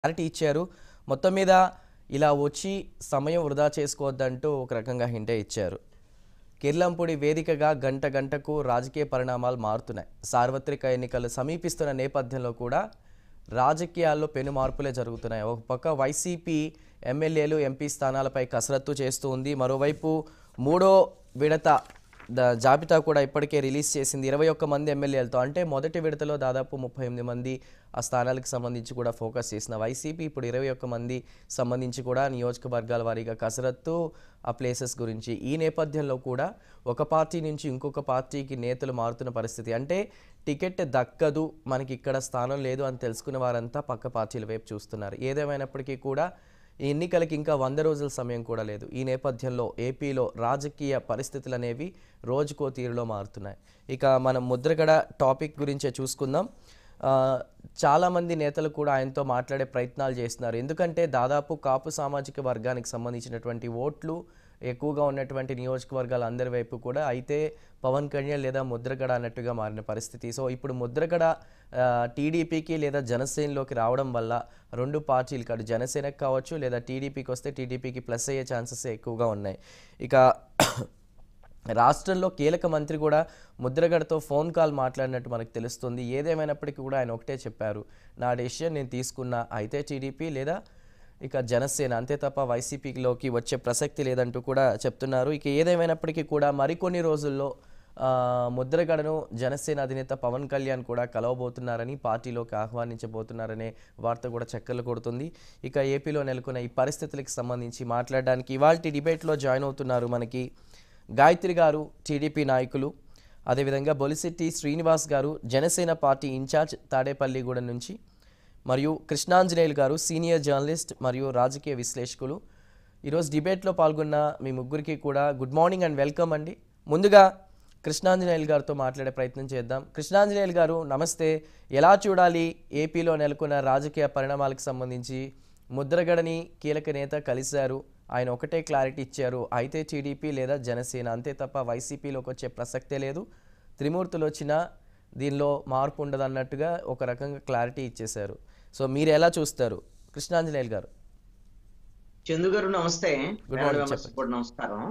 Clarity ఇచ్చారు. మొత్తం మీద ఇలా వచ్చి సమయం వృధా చేసుకోవద్దంటూ ఒక రకంగా హింటే ఇచ్చారు. కిర్లంపూడి వేదికగా గంట గంటకు రాజకీయ పరిణామాలు మారుతున్నాయి. సార్వత్రిక ఎన్నికలు సమీపిస్తున్న నేపథ్యంలో కూడా రాజకీయాల్లో పెను మార్పులే జరుగుతున్నాయి. ఒక పక్క వైసీపీ ఎమ్మెల్యేలు ఎంపీ స్థానాలపై కసరత్తు చేస్తూ ఉంది. మరోవైపు మూడో విడత జాబితా కూడా ఇప్పటికే రిలీజ్ చేసింది 21 మంది ఎమ్మెల్యేలతో. అంటే మొదటి విడతలో దాదాపు 38 మంది ఆ స్థానాలకు సంబంధించి కూడా ఫోకస్ చేసిన వైసీపీ ఇప్పుడు 21 మంది సంబంధించి కూడా నియోజకవర్గాల వారీగా కసరత్తు ఆ ప్లేసెస్ గురించి. ఈ నేపథ్యంలో కూడా ఒక పార్టీ నుంచి ఇంకొక పార్టీకి నేతలు మారుతున్న పరిస్థితి. అంటే టికెట్ దక్కదు, మనకి ఇక్కడ స్థానం లేదు అని తెలుసుకున్న వారంతా పక్క పార్టీల వైపు చూస్తున్నారు. ఏదేమైనప్పటికీ కూడా ఈ ఎన్నికలకి ఇంకా 100 రోజుల సమయం కూడా లేదు. ఈ నేపథ్యంలో ఏపీలో రాజకీయ పరిస్థితులు అనేవి రోజుకో తీరులో మారుతున్నాయి. ఇక మనం ముద్రగడ టాపిక్ గురించే చూసుకుందాం. చాలామంది నేతలు కూడా ఆయనతో మాట్లాడే ప్రయత్నాలు చేస్తున్నారు. ఎందుకంటే దాదాపు కాపు సామాజిక వర్గానికి సంబంధించినటువంటి ఓట్లు ఎక్కువగా ఉన్నటువంటి నియోజకవర్గాలు అందరి వైపు కూడా అయితే పవన్ కళ్యాణ్ లేదా ముద్రగడ అన్నట్టుగా మారిన పరిస్థితి. సో ఇప్పుడు ముద్రగడ టీడీపీకి లేదా జనసేనలోకి రావడం వల్ల రెండు పార్టీలు కాదు, జనసేనకు కావచ్చు లేదా టీడీపీకి వస్తే టీడీపీకి ప్లస్ అయ్యే ఛాన్సెస్ ఎక్కువగా ఉన్నాయి. ఇక రాష్ట్రంలో కీలక మంత్రి కూడా ముద్రగడతో ఫోన్ కాల్ మాట్లాడినట్టు మనకు తెలుస్తుంది. ఏదేమైనప్పటికీ కూడా ఆయన ఒకటే చెప్పారు, నా డెసిషన్ నేను తీసుకున్నా, అయితే టీడీపీ లేదా ఇక జనసేన, అంతే తప్ప వైసీపీలోకి వచ్చే ప్రసక్తి లేదంటూ కూడా చెప్తున్నారు. ఇక ఏదేమైనప్పటికీ కూడా మరికొన్ని రోజుల్లో ముద్రగడను జనసేన అధినేత పవన్ కళ్యాణ్ కూడా కలవబోతున్నారని, పార్టీలోకి ఆహ్వానించబోతున్నారనే వార్త కూడా చక్కర్లు కొడుతుంది. ఇక ఏపీలో నెలకొన్న ఈ పరిస్థితులకు సంబంధించి మాట్లాడడానికి ఇవాల్టి డిబేట్లో జాయిన్ అవుతున్నారు మనకి గాయత్రి గారు, టీడీపీ నాయకులు, అదేవిధంగా బొలిశెట్టి శ్రీనివాస్ గారు, జనసేన పార్టీ ఇన్ఛార్జ్ తాడేపల్లిగూడెం నుంచి, మరియు కృష్ణాంజనేయులు గారు, సీనియర్ జర్నలిస్ట్ మరియు రాజకీయ విశ్లేషకులు. ఈరోజు డిబేట్లో పాల్గొన్న మీ ముగ్గురికి కూడా గుడ్ మార్నింగ్ అండ్ వెల్కమ్ అండి. ముందుగా కృష్ణాంజనేయులు గారితో మాట్లాడే ప్రయత్నం చేద్దాం. కృష్ణాంజనేయులు గారు నమస్తే. ఎలా చూడాలి ఏపీలో నెలకొన్న రాజకీయ పరిణామాలకు సంబంధించి? ముద్రగడని కీలక నేత కలిశారు, ఆయన ఒకటే క్లారిటీ ఇచ్చారు, అయితే టీడీపీ లేదా జనసేన, అంతే తప్ప వైసీపీలోకి వచ్చే ప్రసక్తే లేదు, త్రిమూర్తులు వచ్చినా దీనిలో మార్పు ఉండదు అన్నట్టుగా ఒక రకంగా క్లారిటీ ఇచ్చేశారు. సో మీరు ఎలా చూస్తారు కృష్ణాంజనేయులు గారు? చందు గారు నమస్తే. Good morning. నమస్కారం.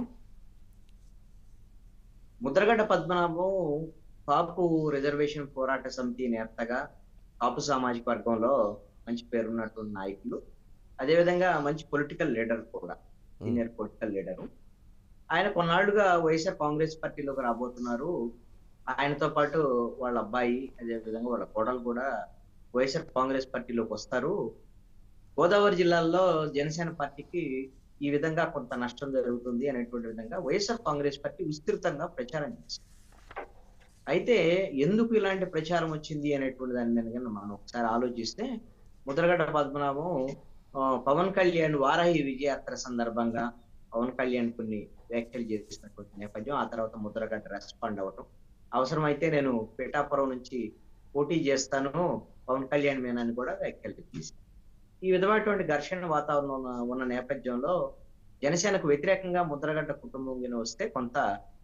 ముద్రగడ్డ పద్మనాభం కాపు రిజర్వేషన్ పోరాట సమితి నేతగా కాపు సామాజిక వర్గంలో మంచి పేరున్నటువంటి నాయకులు, అదేవిధంగా మంచి పొలిటికల్ లీడర్ కూడా, సీనియర్ పొలిటికల్ లీడరు. ఆయన కొన్నాళ్లుగా వైఎస్ఆర్ కాంగ్రెస్ పార్టీలోకి రాబోతున్నారు. ఆయనతో పాటు వాళ్ళ అబ్బాయి, అదేవిధంగా వాళ్ళ కోడలు కూడా వైఎస్ఆర్ కాంగ్రెస్ పార్టీలోకి వస్తారు. గోదావరి జిల్లాల్లో జనసేన పార్టీకి ఈ విధంగా కొంత నష్టం జరుగుతుంది అనేటువంటి విధంగా వైఎస్ఆర్ కాంగ్రెస్ పార్టీ విస్తృతంగా ప్రచారం చేసింది. అయితే ఎందుకు ఇలాంటి ప్రచారం వచ్చింది అనేటువంటి దాని మీద మనం ఒకసారి ఆలోచిస్తే, ముద్రగడ్డ పద్మనాభం పవన్ కళ్యాణ్ వారాహి విజయయాత్ర సందర్భంగా పవన్ కళ్యాణ్ కొన్ని వ్యాఖ్యలు చేసినటువంటి నేపథ్యం, ఆ తర్వాత ముద్రగడ్డ రెస్పాండ్ అవ్వటం, అవసరమైతే నేను పిఠాపురం నుంచి పోటీ చేస్తాను పవన్ కళ్యాణ్ మీనని కూడా వ్యాఖ్యలు చేశారు. ఈ విధమైనటువంటి ఘర్షణ వాతావరణం ఉన్న నేపథ్యంలో జనసేనకు వ్యతిరేకంగా ముద్రగడ్డ కుటుంబం వస్తే కొంత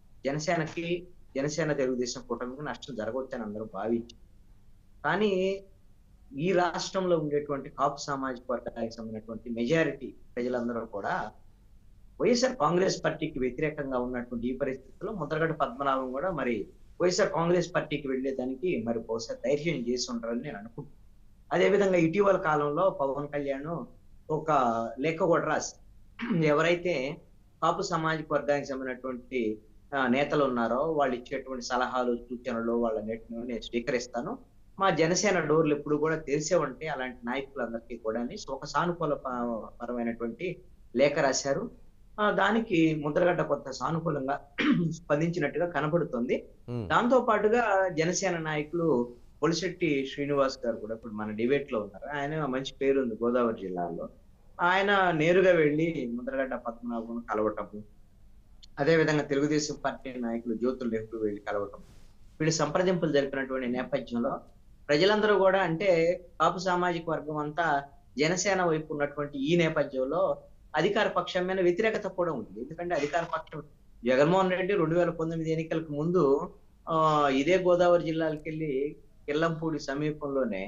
జనసేన తెలుగుదేశం కుటుంబానికి నష్టం జరగవచ్చని అందరూ భావించారు. కానీ ఈ రాష్ట్రంలో ఉండేటువంటి కాపు సామాజిక వర్గానికి సంబంధించినటువంటి మెజారిటీ ప్రజలందరూ కూడా వైఎస్ఆర్ కాంగ్రెస్ పార్టీకి వ్యతిరేకంగా ఉన్నటువంటి ఈ పరిస్థితుల్లో ముద్రగడ్డ పద్మనాభం కూడా మరి వైఎస్ఆర్ కాంగ్రెస్ పార్టీకి వెళ్లేదానికి మరి బహుశా ధైర్యం చేసి ఉంటారని నేను అనుకుంటున్నాను. అదేవిధంగా ఇటీవల కాలంలో పవన్ కళ్యాణ్ ఒక లేఖ కూడా రాసి, ఎవరైతే కాపు సామాజిక వర్గానికి సంబంధించినటువంటి నేతలు ఉన్నారో వాళ్ళు ఇచ్చేటువంటి సలహాలు, సూచనలు వాళ్ళన్నిటిని నేను స్వీకరిస్తాను, మా జనసేన డోర్లు ఎప్పుడు కూడా తెరిసే ఉంటే అలాంటి నాయకులందరికీ కూడా ఒక సానుకూల పరమైనటువంటి లేఖ రాశారు. దానికి ముద్రగడ్డ కొంత సానుకూలంగా స్పందించినట్టుగా కనబడుతుంది. దాంతో పాటుగా జనసేన నాయకులు బొలిశెట్టి శ్రీనివాస్ గారు కూడా ఇప్పుడు మన డిబేట్ లో ఉన్నారు. ఆయన మంచి పేరు ఉంది గోదావరి జిల్లాలో. ఆయన నేరుగా వెళ్లి ముద్రగడ్డ పద్మనాభం కలవటము, అదేవిధంగా తెలుగుదేశం పార్టీ నాయకులు జ్యోతుల్ నెహ్రూ వెళ్లి కలవటం, వీళ్ళు సంప్రదింపులు జరిపినటువంటి నేపథ్యంలో ప్రజలందరూ కూడా, అంటే కాపు సామాజిక వర్గం అంతా జనసేన వైపు ఉన్నటువంటి ఈ నేపథ్యంలో అధికార పక్షం మీద వ్యతిరేకత కూడా ఉంది. ఎందుకంటే అధికార పక్షం జగన్మోహన్ రెడ్డి 2019 ఎన్నికలకు ముందు ఇదే గోదావరి జిల్లాలకు వెళ్ళి కిర్లంపూడి సమీపంలోనే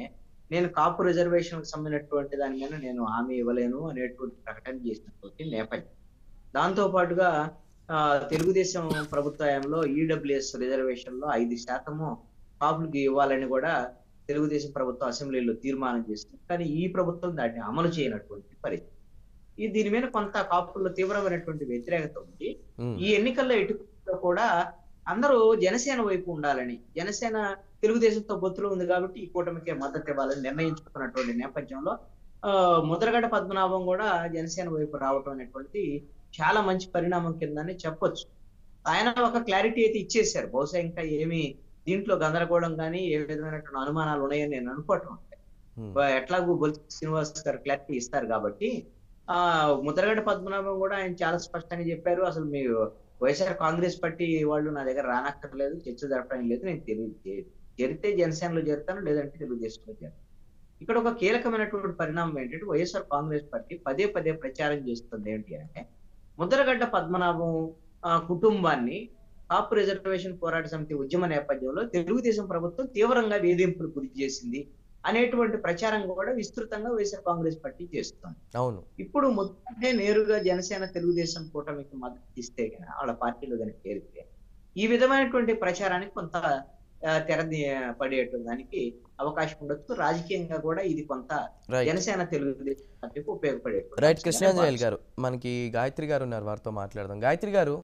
నేను కాపు రిజర్వేషన్ సంబంధించినటువంటి దాని మీద నేను హామీ ఇవ్వలేను అనేటువంటి ప్రకటన చేసినటువంటి నేపథ్యం. దాంతో పాటుగా తెలుగుదేశం ప్రభుత్వంలో ఈడబ్ల్యూఎస్ రిజర్వేషన్ లో 5% కాపులకి ఇవ్వాలని కూడా తెలుగుదేశం ప్రభుత్వం అసెంబ్లీలో తీర్మానం చేసింది. కానీ ఈ ప్రభుత్వం దాన్ని అమలు చేయనటువంటి పరిస్థితి. దీని మీద కొంత కాపుల్లో తీవ్రమైనటువంటి వ్యతిరేకత ఉంది. ఉమ్, ఈ ఎన్నికల్లో ఎటులో కూడా అందరూ జనసేన వైపు ఉండాలని, జనసేన తెలుగుదేశంతో పొత్తులో ఉంది కాబట్టి ఈ కూటమికే మద్దతు ఇవ్వాలని నిర్ణయించుకున్నటువంటి నేపథ్యంలో ముద్రగడ పద్మనాభం కూడా జనసేన వైపు రావటం అనేటువంటి చాలా మంచి పరిణామం కిందని చెప్పొచ్చు. ఆయన ఒక క్లారిటీ అయితే ఇచ్చేశారు. బహుశా ఇంకా ఏమి దీంట్లో గందరగోళం కానీ ఏ విధమైనటువంటి అనుమానాలు ఉన్నాయని నేను అనుకోవటం. ఉమ్, ఎట్లాగూ బొత్స శ్రీనివాస్ గారు క్లారిటీ ఇస్తారు కాబట్టి ముద్రగడ పద్మనాభం కూడా ఆయన చాలా స్పష్టంగా చెప్పారు. అసలు మీరు వైఎస్ఆర్ కాంగ్రెస్ పార్టీ వాళ్ళు నా దగ్గర రానక్కర్లేదు, చర్చ జరపడం లేదు, నేను చేరితే జనసేనలో చేరుతాను, లేదంటే తెలుగుదేశంలో చేరుతాను. ఇక్కడ ఒక కీలకమైనటువంటి పరిణామం ఏంటంటే వైఎస్ఆర్ కాంగ్రెస్ పార్టీ పదే పదే ప్రచారం చేస్తుంది ఏంటి అంటే ముద్రగడ్డ పద్మనాభం కుటుంబాన్ని కాపు రిజర్వేషన్ పోరాట సమితి ఉద్యమ నేపథ్యంలో తెలుగుదేశం ప్రభుత్వం తీవ్రంగా వేధింపులు గురి చేసింది అనేటువంటి ప్రచారం కూడా విస్తృతంగా వైఎస్ఆర్ కాంగ్రెస్ పార్టీ చేస్తుంది. అవును. ఇప్పుడు మొదటే నేరుగా జనసేన తెలుగుదేశం కూటమికి మద్దతు ఇస్తే కనుక వాళ్ళ పార్టీలో కనుక చేరితే ఈ విధమైనటువంటి ప్రచారానికి కొంత తెర పడేటువంటి దానికి అవకాశం ఉండొచ్చు. రాజకీయంగా కూడా ఇది కొంత రైట్ జనసేన తెలుగుదేశం పార్టీకి ఉపయోగపడేటువంటి రైట్ అంశంగానే కృష్ణాంజలి భావిస్తారు. గారు, మనకి గాయత్రి గారు ఉన్నారు, వారితో మాట్లాడదాం. గాయత్రి గారు,